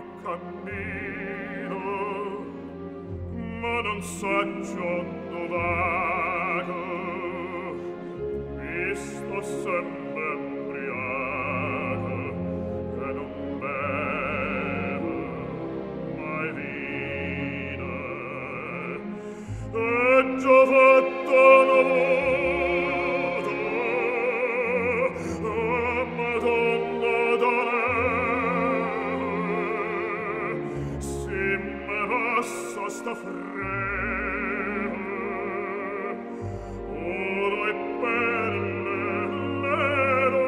cammino, ma non saggiondo vago, mi sto sempre embriaco e non bevo mai vino. E già fatto novuto, Madonna d'Are, si me passa sta freme, oro e perle nero.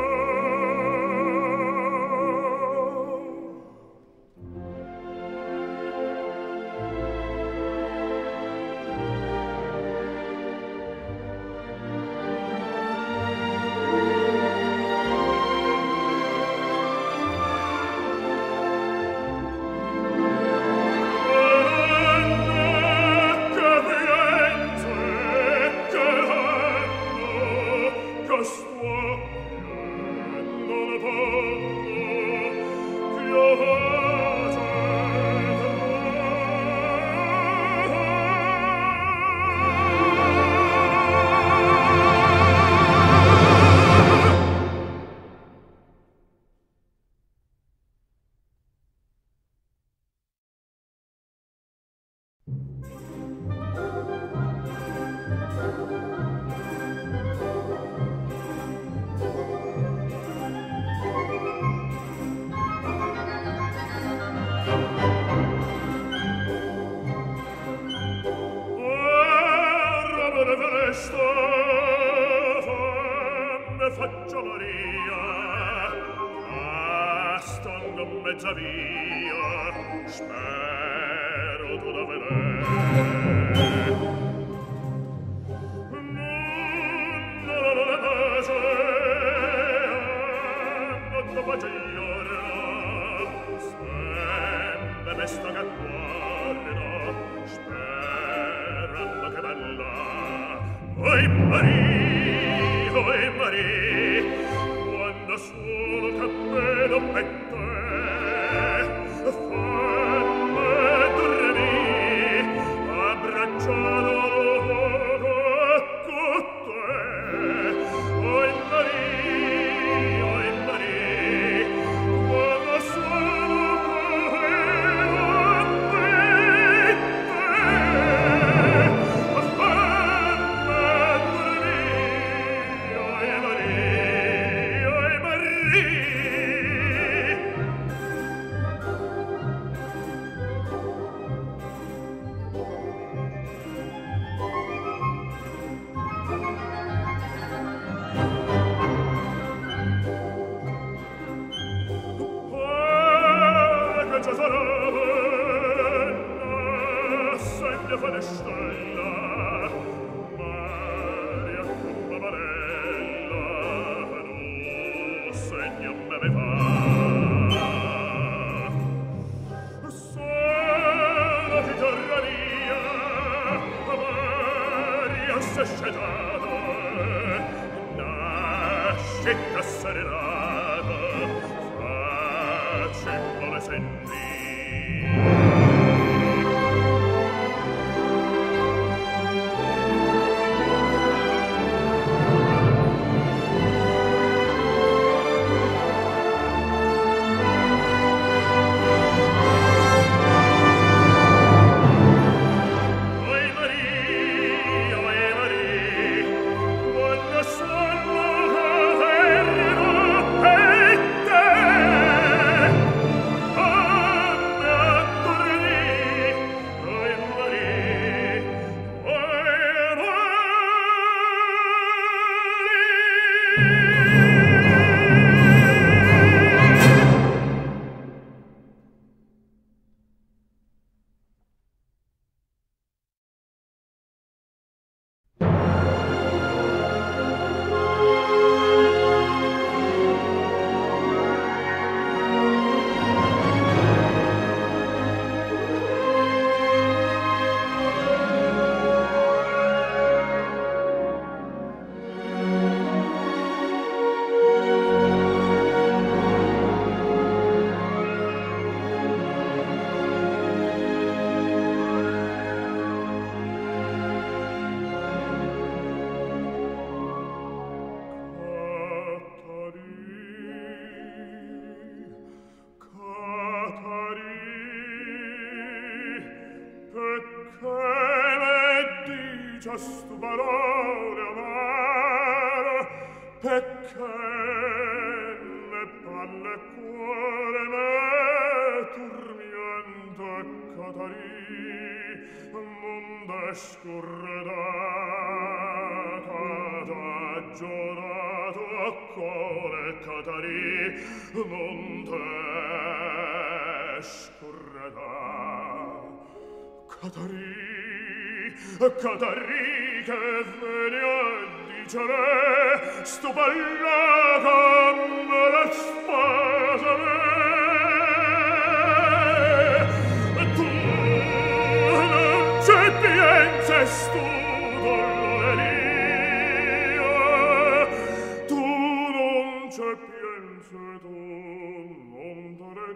Faccio Maria, stando in mezza via, spero tu da vedere. Non le pace, non ti pace gliora, sempre me sta che guarda, sperando che bella. Oi Maria, oi Maria, quando solo che vedo per te, fammi dormire, abbracciato con te. Oi Maria, quando solo che vedo per te, quando solo dicesti parole amare, perché ne palle cuore me turmienta Catarì, monde scurredata, giorato a cuore Catarì, monde scurredata. Catarì che veni a dicere sto ballata me la spasa me tu non c'è pienza sto dolore tu non c'è pienza tu non dare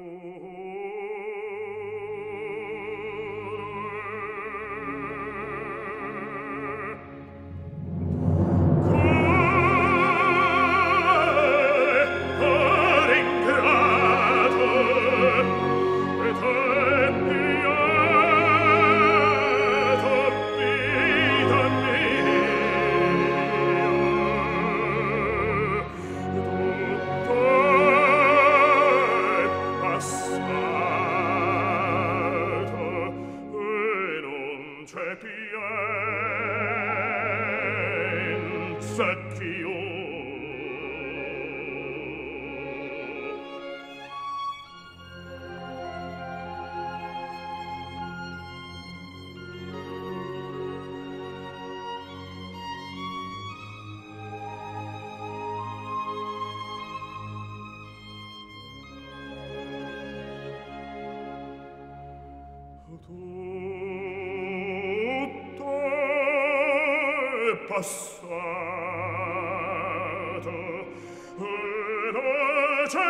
passato e non c'è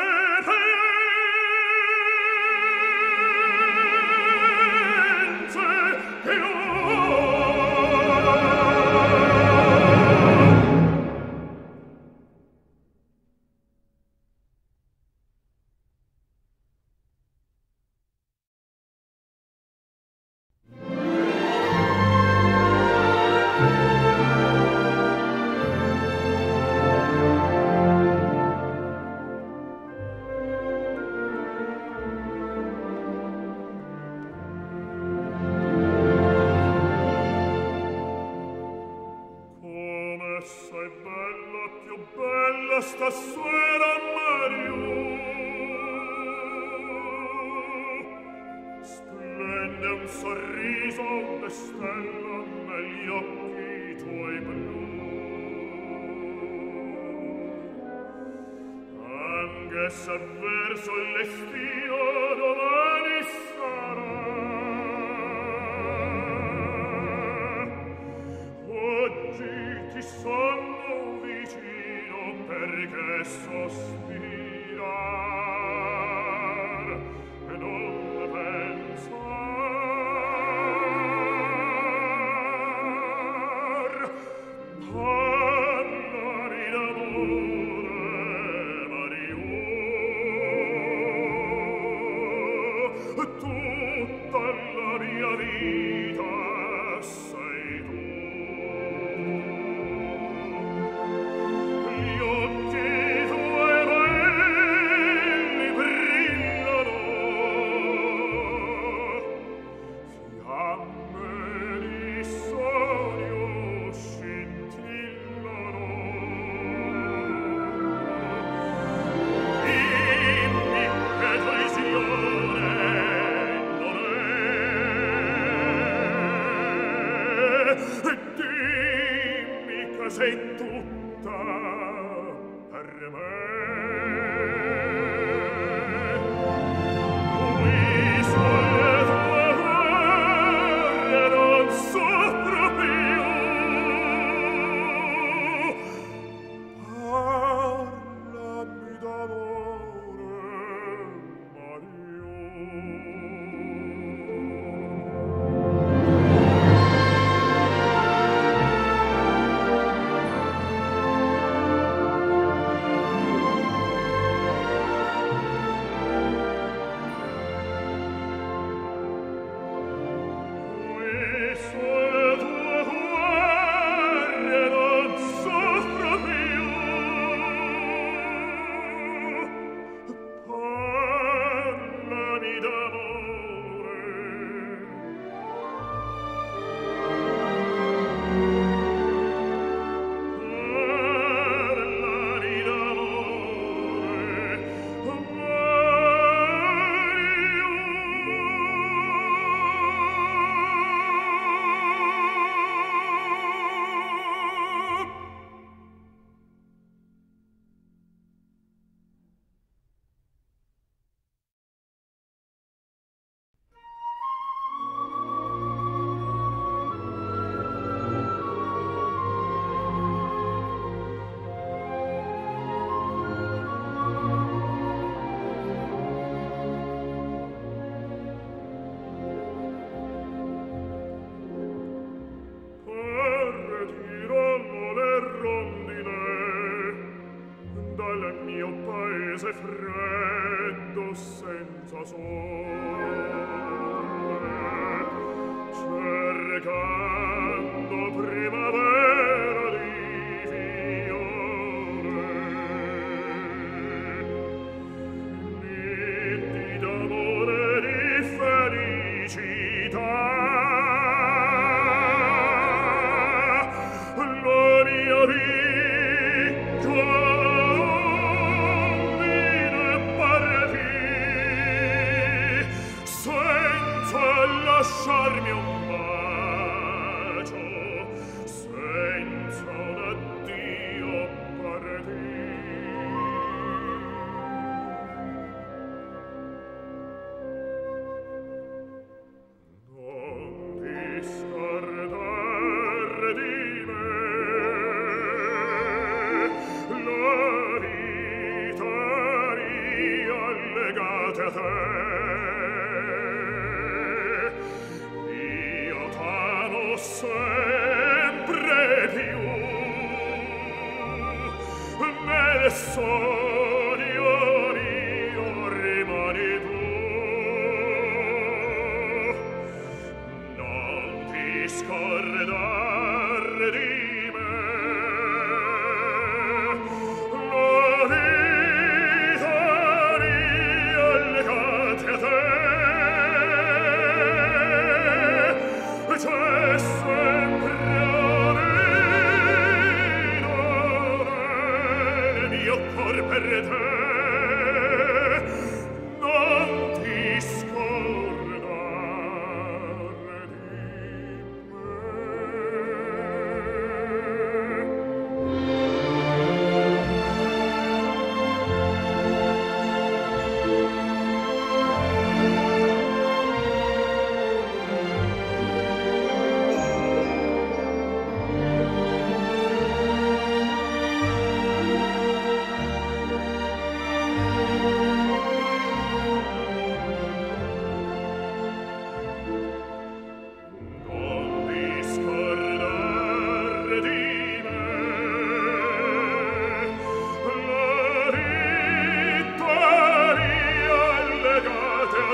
pienza più. Stasera Mario splende un sorriso de stella negli occhi tuoi blu anche se verso l'estio domani sarà oggi ti sono vicino perché sospirar e non pensar parlami d'amore Mario tutta la mia vita sei tu. Gli occhi tuoi belli brillano, fiamme di sogno scintillano. Dimmi che traizione non è, dimmi che sei tutta per me. Qui sulle tue guerre non soffro più. Parlami d'amore, Mario. Qui sulle tue paese freddo senza sole, cercando primavera di fiore, nitti d'amore e di felicità. La mia vita viene partì senza lasciarmi un bacio, senza un addio partì. Non ti scordare di me, la vita mia legata a te. Io t'amo sempre più, nel sogno mio rimani tu. Non ti scordare di me, la vita mia legata a te. C'è sempre almeno nel mio cor per te. Non ti scordare di me. Non ti scordare di me, la vita mia legata a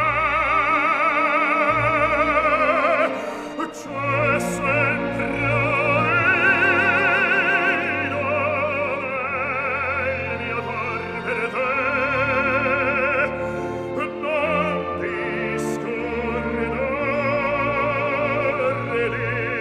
te. C'è sempre almeno nel mio cor per te. Non ti scordare di me.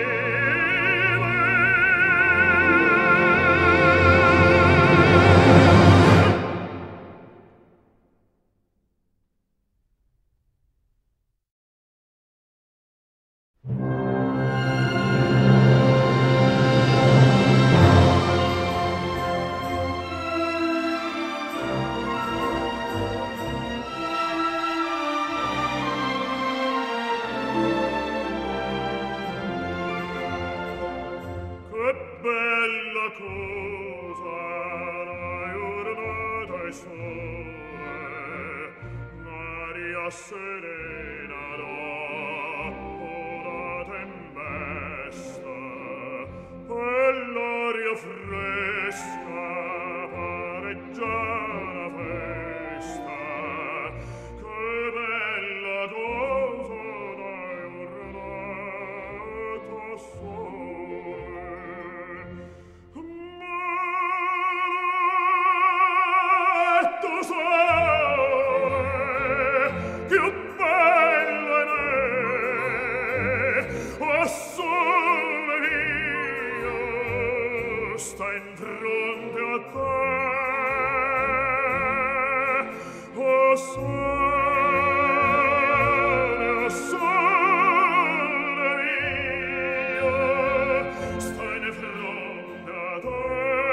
Che bella cosa la giornata e sole, l'aria serena dopo la tempesta, e l'aria fresca pareggia la festa. Che bella cosa la giornata sole, maledetto sole, più bello è me, o sole mio, sta in fronte a te, o sole mio, sta in fronte a te,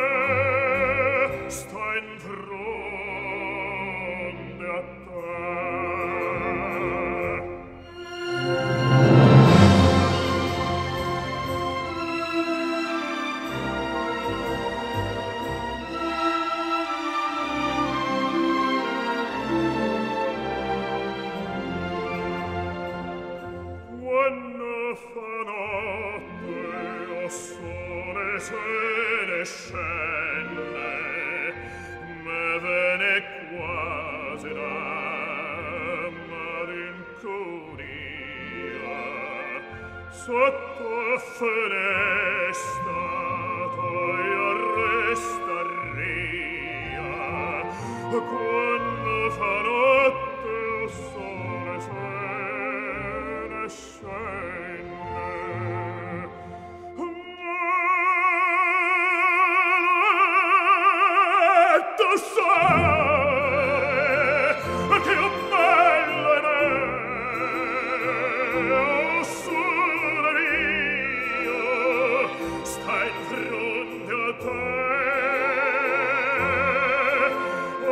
sta in fronte a te. Quando fa notte o sole se ne scende, me ve ne sotto finestra toi arresta ria quando fa notte o sole se ne scende maledetto sole che ho bello in me o sole mio sta in fronte a te o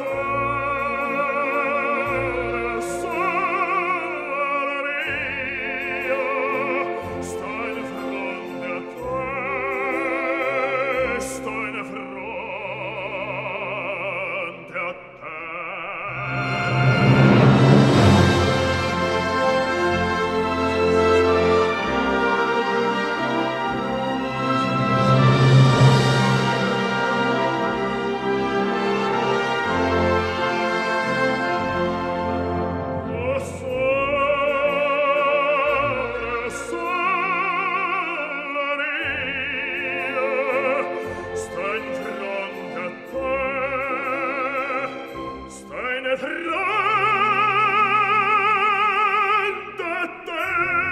sole, sole mio sta in fronte a te sta in fronte a te. O sole, sole mio, sta in fronte a te, sta in fronte a te.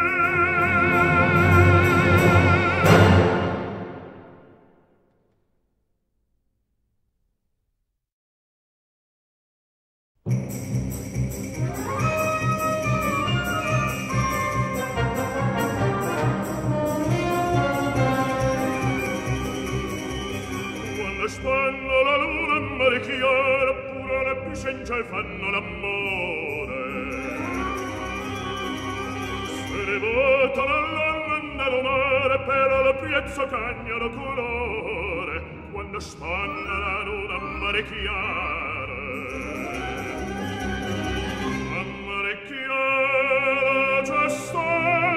Quando spanno la luna in mare chiara, pure le pesci in cielo fanno l'amore. Se ne votano all'anno nello mare, per la piazza cagnano colore. Quando spanno la luna in mare chiara, a mare chiara c'è sta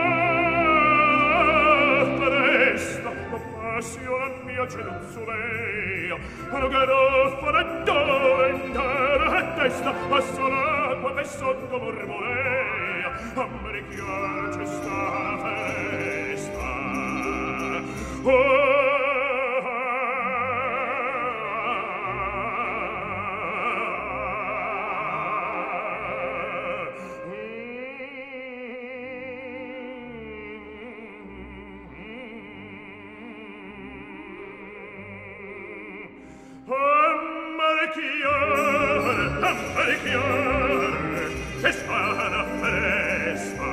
festa, la passione mia c'è non solea, una garoffa da dove intera a testa, passa l'acqua che sotto mormorea, a mare chiara c'è sta festa. Ammarecchiare, che sta la festa.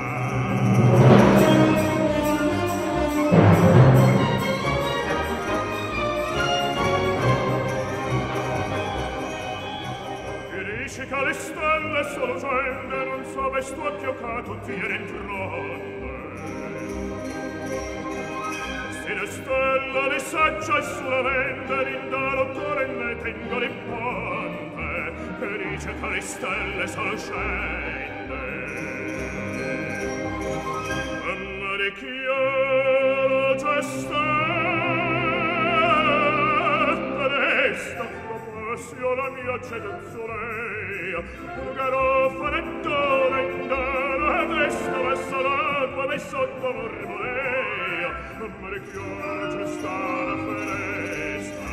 E dice che le stelle solo gente non so vesto acchioccato viene in fronte. Se le stelle le saggia e solamente rinda l'autore ne tengo l'imponte che dice che le stelle sono scende. Ammarecchiare c'è stata resta la passione mia c'è d'azzorea un garoffa nettone in dara e resta verso l'acqua e sotto mormorea ammarecchiare c'è stata festa.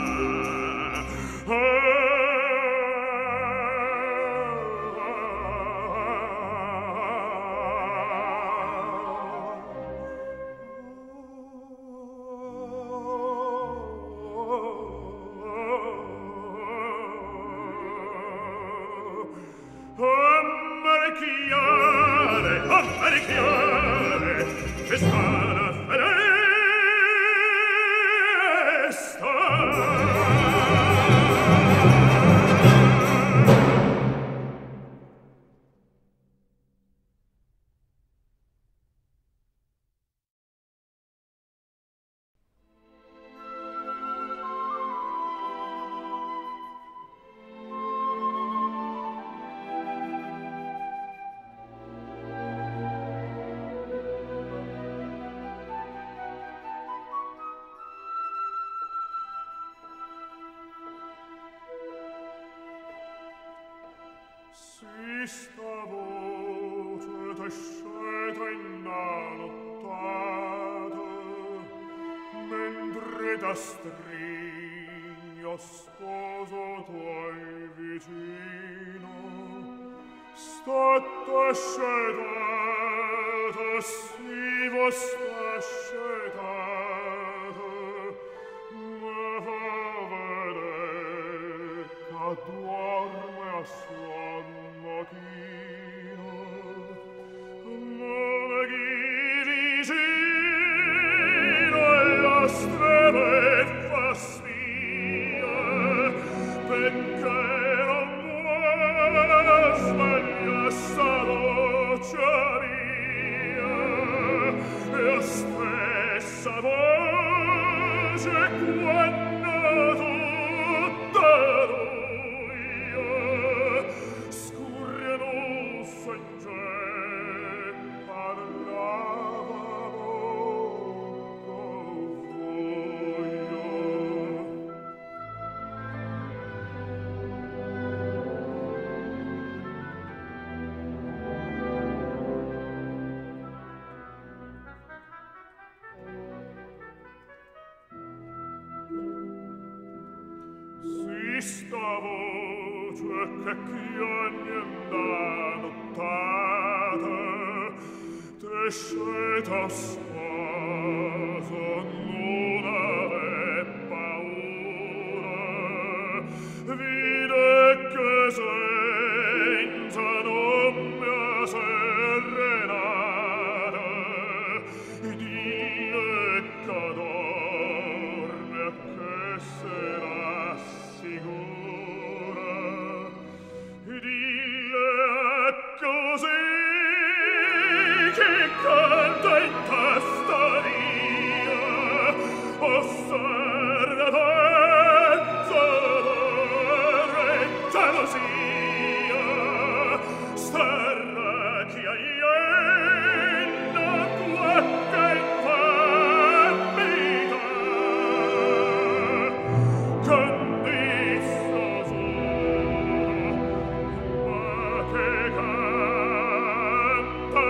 Ammarecchiare, che sta la festa. Si sta voce t'esceta in nano Stringo sposo tuoi vicino, stato scedato, si vostra scedato, ma fa vedere che dorme a sonno chino, ma chi vicino la streve fa spia, perché non vuoi svegliare sta voce mia, e la stessa voce quando tutta noia scurre rosso in cielo parlava sta voce che chiogna da nottata te sceta sposo non ave paura vide che senza non mi serenata Dio che dorme che sarà sicura dille così che canta in testa mia osservatezza d'amore e gelosia starra chi aiena qualche infermità condizzo ma che canta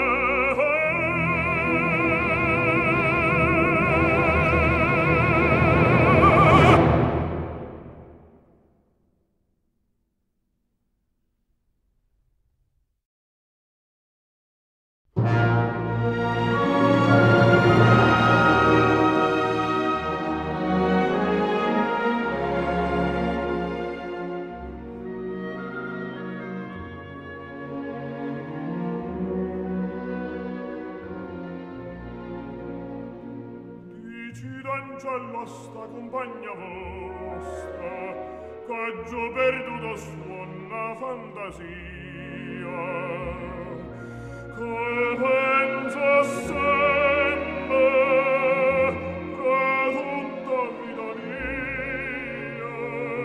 d'angelo sta compagna vostra che giù perduto suona fantasia che pensa sempre che tutta vita mia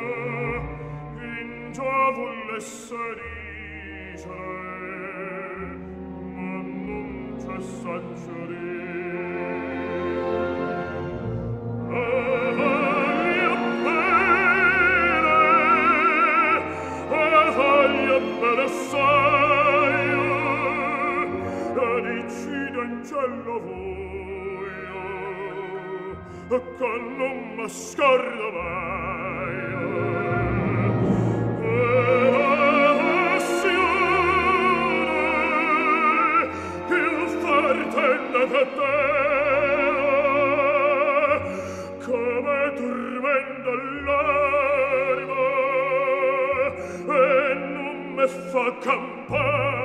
in già volesse dicere ma non c'è saggere per assai dici d'angelo voglio che non mi scordo mai e la passione più forte che te come tormenta l'anima e non me fa campare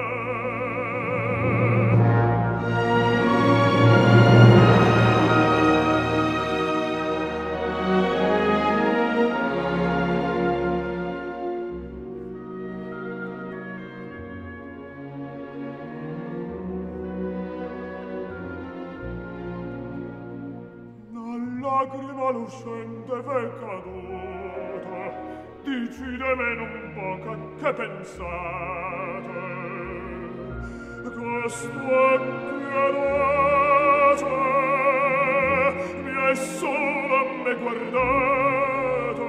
una lacrima lucente v'è caduta dici di me non poca che pensate quest'occhio rosa mi è solo a me guardate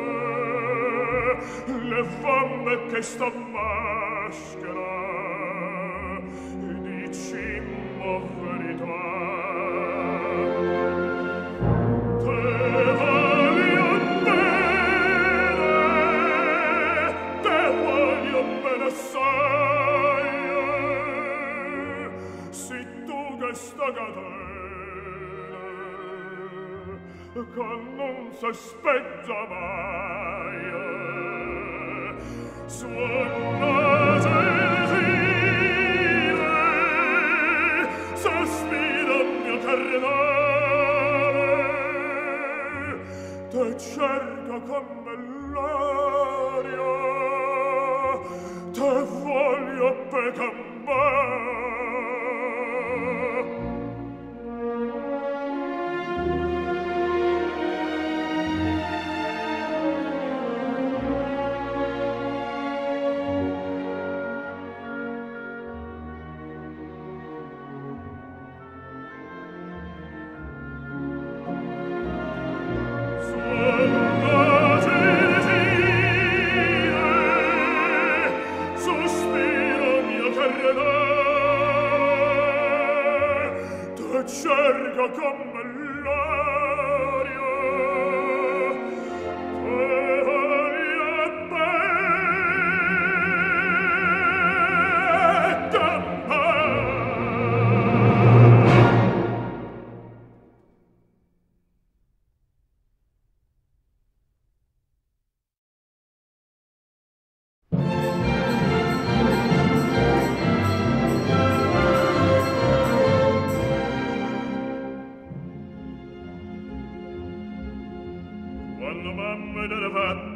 le famme che sta maschera dici mo verità te vale questa catena che non si spezza mai. Suona gentile, sospira mio carnale, te cerca come l'aria, te voglio per campare. Cerca come l'aria, te voglio quando mamma l'era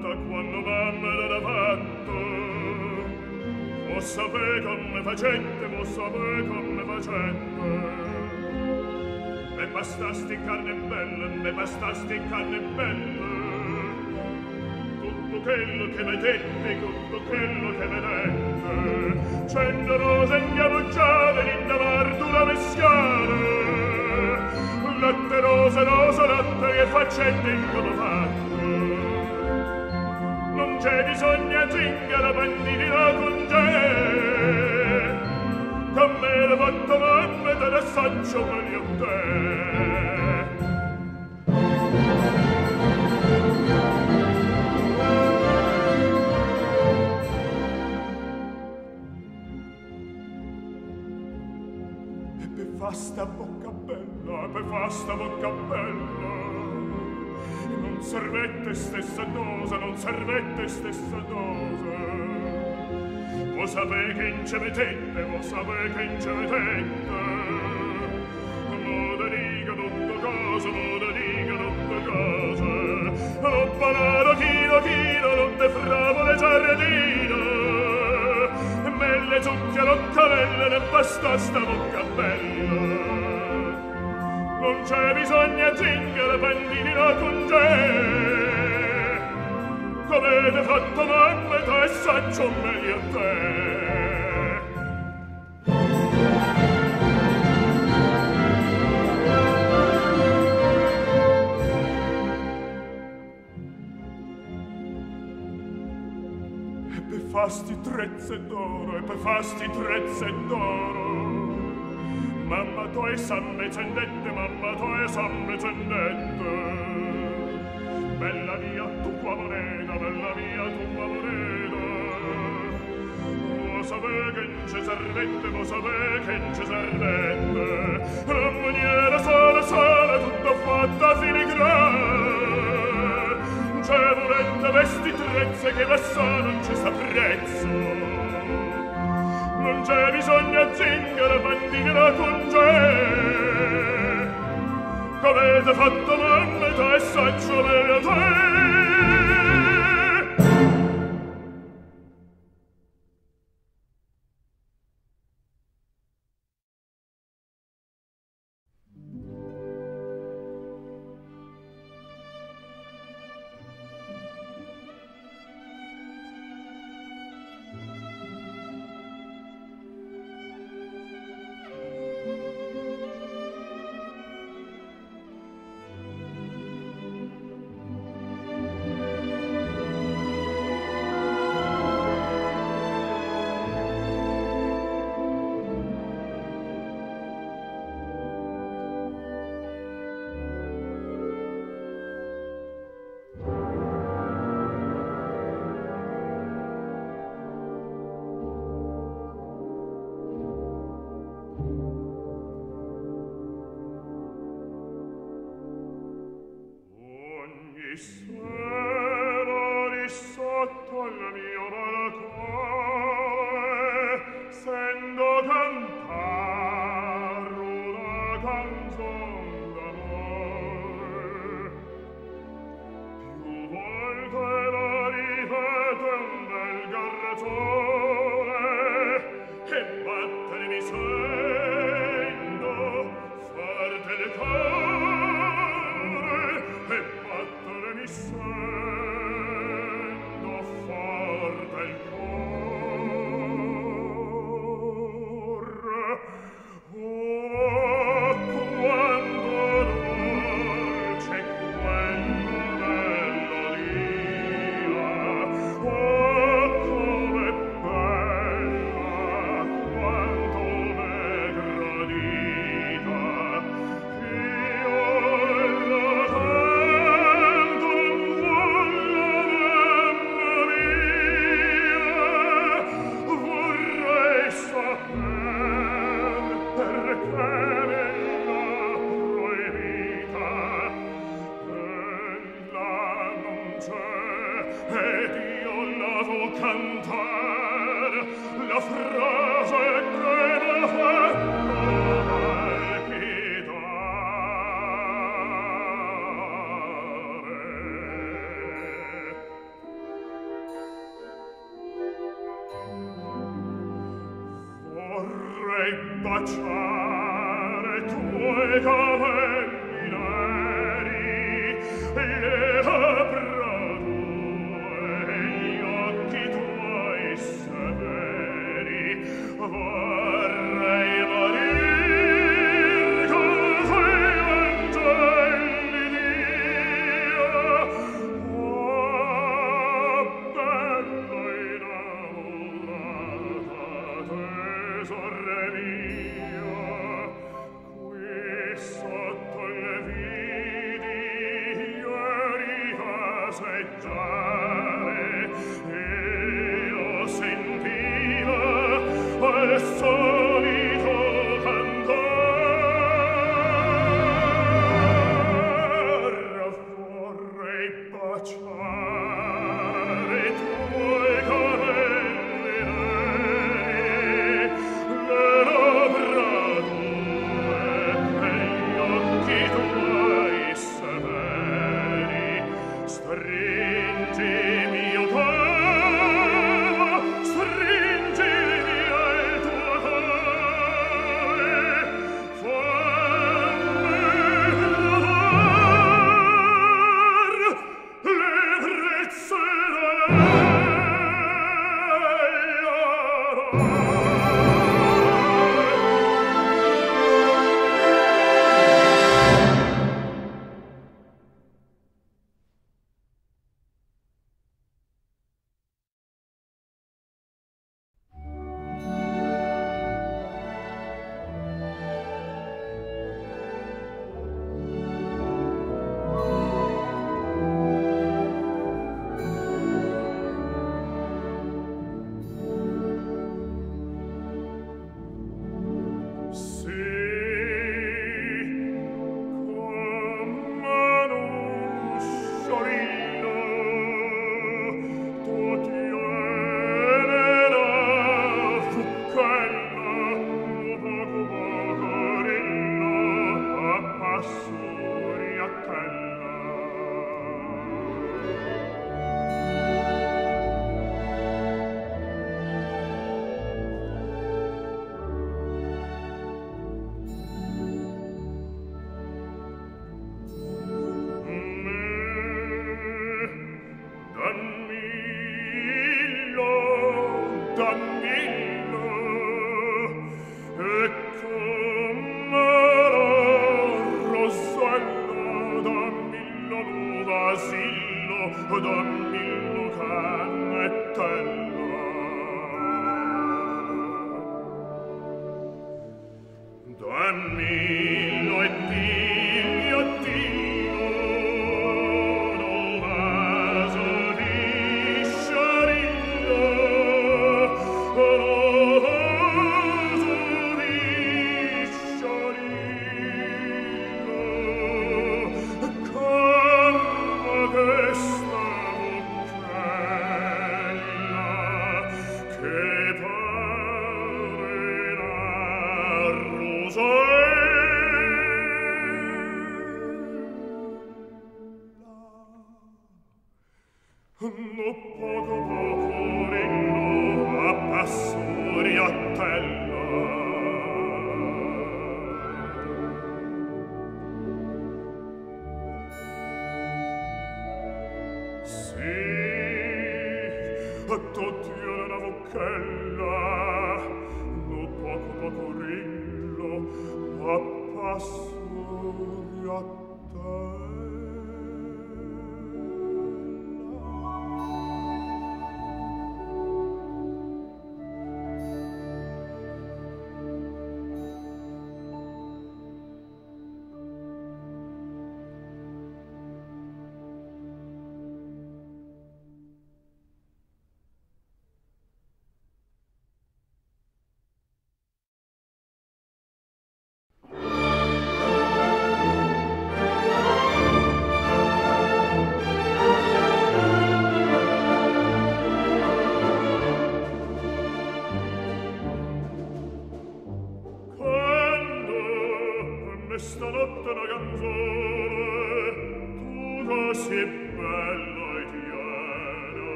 fatto, vuoi sapere come facette, vuoi sapere come facette. Me bastasti in carne bella, me bastasti in carne bella, tutto quello che vedete, tutto quello che vedete, 100 rose ingabucciate in davardura meschiare, latte rose, latte che faccette in modo fatto. Non c'è bisogno zingara bandina con te, che me l'ha fatto mamma te ne saccio meglio te. E per fa sta bocca bella, per fa sta bocca bella, non servette stessa cosa, non servette stessa cosa. Vuoi sapere che in ce mettette, vuoi sapere che in ce mettette, moda dica tutto cosa, moda dica tutto cosa, non panaro chino, non te fravole giardino, e me le zucche l'occarelle, ne basta sta bocca bella. Non c'è bisogno zingara bandina con te, come avete fatto mamma te e saccio meglio te. E per fasti trezze d'oro, e per fasti trezze d'oro, mamma tu e samme cendette, mamma tu e samme cendette. Bella mia tua moneta, bella mia tua moneta, vuoi sapere che non ci servette, vuoi sapere che non ci servette, la maniera sola, tutta fatta filigrana, c'è volette vesti trezze che vessa non ci s'apprezzo. Non c'è bisogno zingara bandina con te, come avete fatto mamma te e saccio meglio te. sotto il mio balcone sento cantar una canzon d'amore. Più volte la ripete un bel garratone e battere mi sento forte il cuore e battere mi sento forte il cuore. Oh, quanto dolce quella melodia, oh, come bella, quanto m'è gradita. Io la canto non voglio vorrei saper perché me l'ha proibita. Ella non c'è ed io la vo cantar la frase che m'ha fatto palpitare. Vorrei baciare tuoi capelli neri, le labbra tue, gli occhi tuoi severi. Vorrei morir così angeli Dio. Oh, bello innamorata, tesore mio, qui sotto le vidi ieri passeggiare e io sentiva al solito cantar. Vorrei baciare tuoi capelli neri, le labbra tue e gli occhi tuoi severi. Stringimi io t'amo, stringimi al tuo cuore, fammi provare l'ebbrezza Dammillo e Dio, Dio, non vaso di sciarillo, non vaso di sciarillo, come questa bocchetta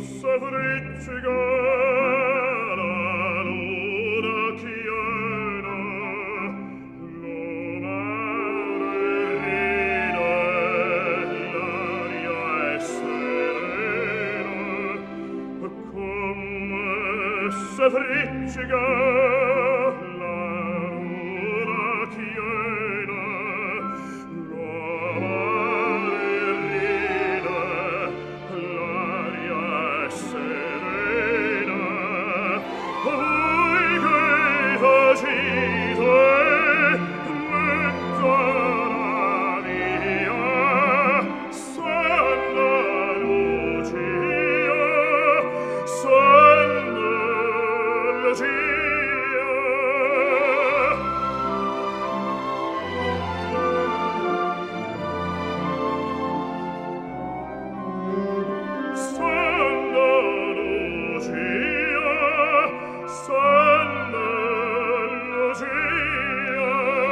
se friccica la luna piena, lo mare ride, l'aria è serena, come se friccica la luna piena, lo mare ride, l'aria è serena. Voi che facite mezzo alla via, Santa Lucia, Santa Lucia. Santa Lucia, Santa Lucia.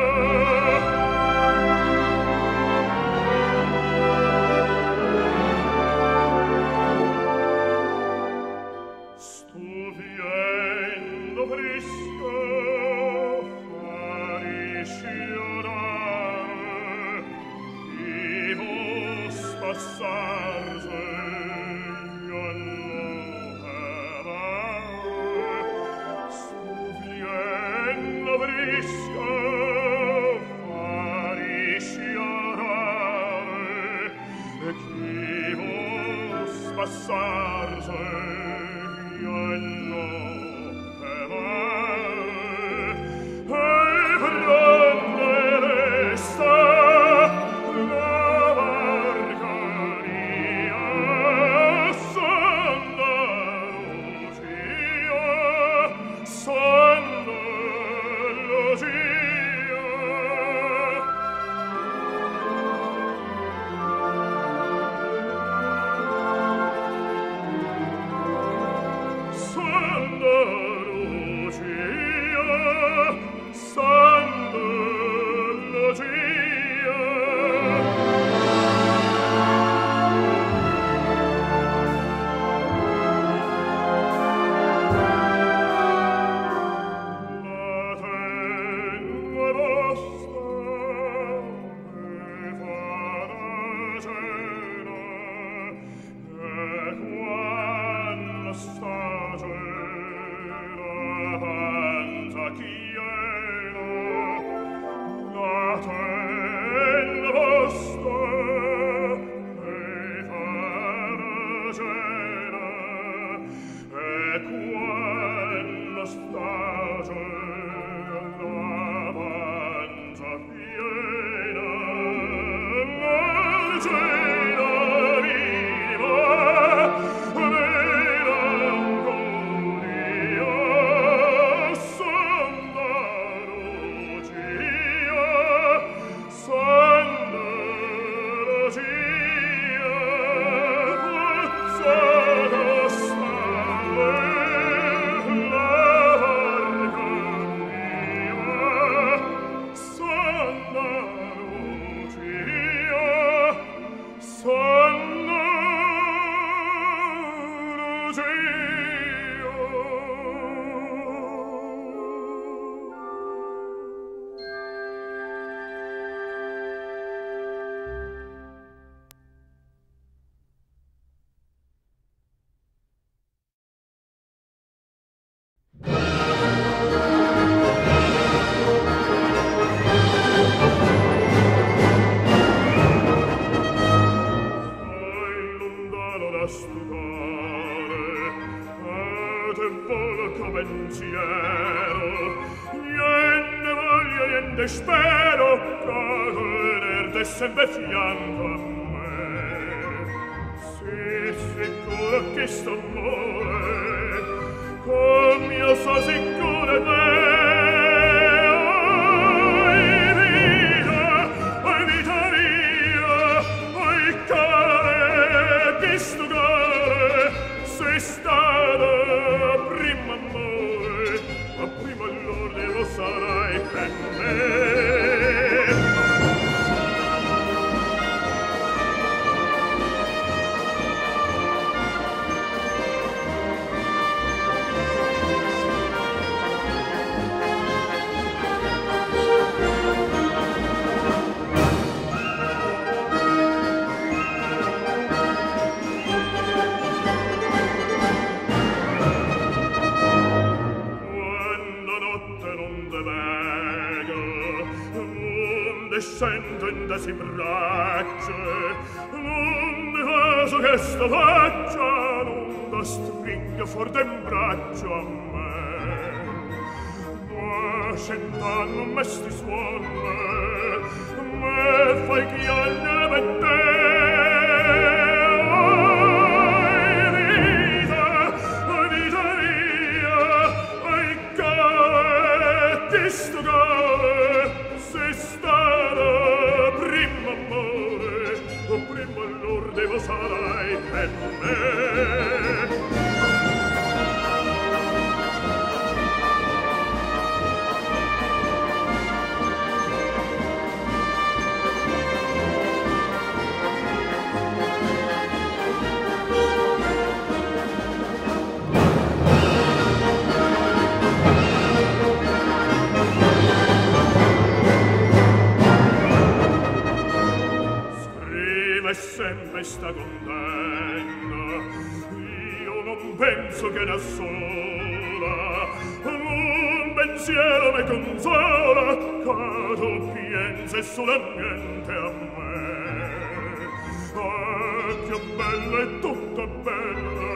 Sto viendo fresco fari sciorare, vivo spassarse io non amare. Sto viendo fresco fari sciorare, vivo spassarse io non amare. E prende resta la barca mia, Santa Lucia, Santa Lucia. Santa Lucia, Santa Lucia. La tengo vostra e farà cena, e quando sta la panza piena, la tengo vostra e farà cena, e quando sta la panza piena, la cena viva, melancolia, Santa Lucia, Santa Lucia. Pozzata stalle la barca mia, Santa Lucia, Santa Fai lontano da stupare, a te volco pensiero, niente voglio, niente spero, che tenerte sempre fianco a me. Sii sicuro che sto amore, come io so sicuro te. Oi vita mia, oi care, questo cuore, sei stato primo amore, ma prima allora lo sarai per me. sento si braccia, non ne vaso che sta faccia, non da stringa forte in braccio a me. Ma cent'anno me sti suona, me fai chiagnere per te. Questo gale, se stare prima amore, o prima allor devo sarai per me. Sempre sta condanna, io non penso che da sola un pensiero me consola, cado piense solamente a me. Ah, che bella è tutta bella,